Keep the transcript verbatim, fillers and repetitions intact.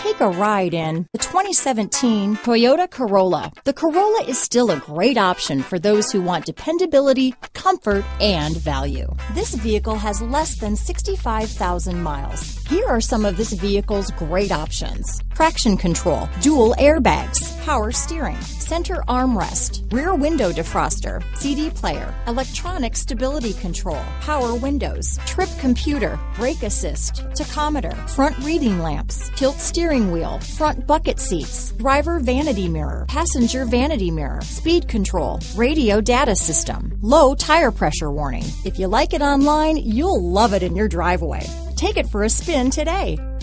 Take a ride in the twenty seventeen Toyota Corolla. The Corolla is still a great option for those who want dependability, comfort, and value. This vehicle has less than sixty-five thousand miles. Here are some of this vehicle's great options: traction control, dual airbags, power steering, center armrest, rear window defroster, C D player, electronic stability control, power windows, trip computer, brake assist, tachometer, front reading lamps, tilt steering wheel, front bucket seats, driver vanity mirror, passenger vanity mirror, speed control, radio data system, low tire pressure warning. If you like it online, you'll love it in your driveway. Take it for a spin today.